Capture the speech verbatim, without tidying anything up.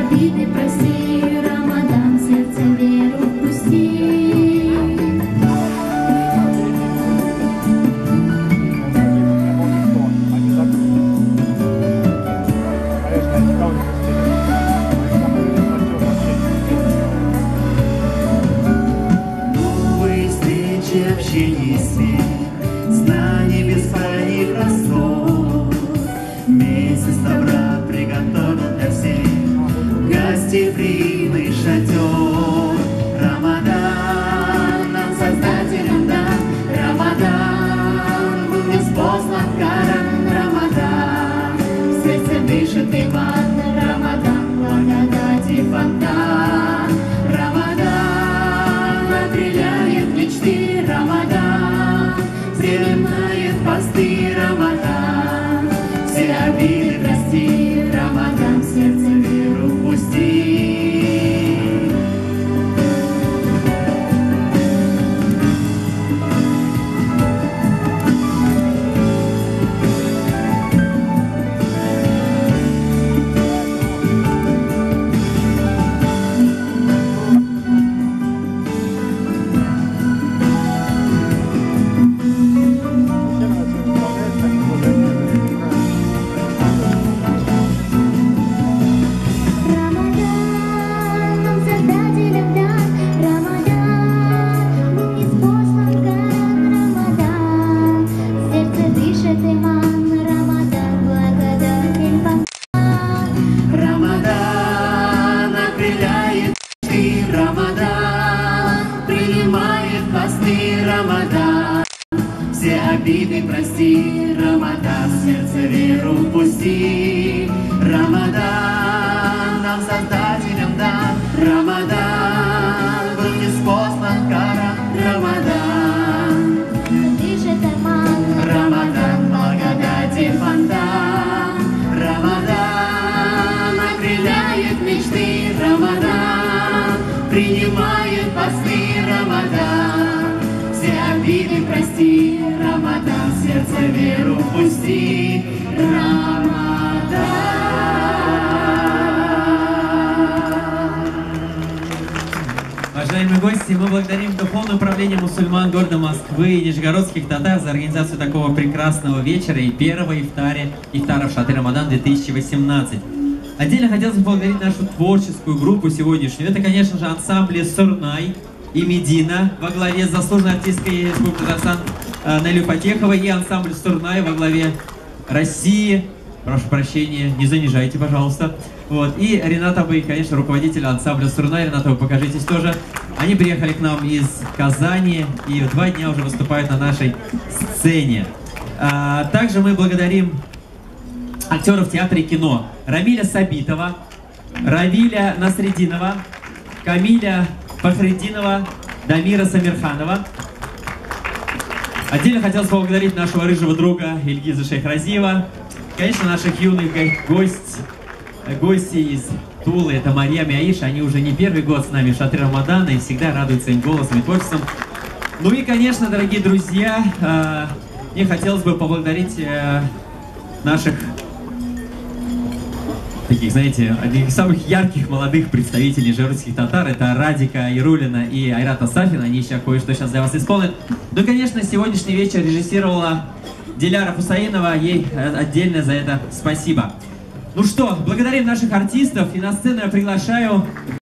обиды прости, Рамадан, сердце веру впусти. Новые встречи, общение, смех, знаний бескрайних простор. Месяц добра приготовил для всех гостеприимный шатер. Рамадан нам Создателем дан, Рамадан был ниспослан каран. Рамадан в сердце дышит иман, Рамадан благодати фонтан. Рамадан окрыляет мечты, Рамадан зеленает посты, Рамадан все обиды прости, Рамадан в сердце веру впусти. Обиды прости, Рамадан, сердце веру впусти. Рамадан нам Создателем дан, Рамадан был ниспослан каран. Рамадан Дышит иман, Рамадан благодати фонтан. Рамадан окрыляет мечты, Рамадан принимает посты, Рамадан все обиды прости, Рамадан, сердце веру впусти. Рамадан. Уважаемые гости, мы благодарим Духовное управление мусульман города Москвы и нижегородских татар за организацию такого прекрасного вечера и первого ифтаре, ифтара в Шатре Рамадан две тысячи восемнадцать. Отдельно хотелось бы поблагодарить нашу творческую группу сегодняшнюю. Это, конечно же, ансамбли «Сурнай» и «Медина» во главе с заслуженной артисткой Республики Татарстан Нелю Фатеховой и ансамбль «Сурнай» во главе России. Прошу прощения, не занижайте, пожалуйста. Вот. И Рената Бэй, конечно, руководитель ансамбля «Сурнай». Рената, вы покажитесь тоже. Они приехали к нам из Казани и два дня уже выступают на нашей сцене. А, также мы благодарим актеров театра и кино Рамиля Сабитова, Равиля Насрединова, Камиля Фахреддинова, Дамира Самирханова. Отдельно хотелось поблагодарить нашего рыжего друга Ильгиза Шейхразиева, конечно, наших юных гость, гостей из Тулы, это Марьям и Аиша, они уже не первый год с нами в Шатре Рамадана и всегда радуют своим голосом и творчеством. Ну и, конечно, дорогие друзья, мне хотелось бы поблагодарить наших таких, знаете, одних из самых ярких молодых представителей нижегородских татар. Это Радика Ярулина и Айрата Сафина. Они еще кое-что сейчас для вас исполнят. Ну и, конечно, сегодняшний вечер режиссировала Диляра Хусаинова. Ей отдельно за это спасибо. Ну что, благодарим наших артистов. И на сцену я приглашаю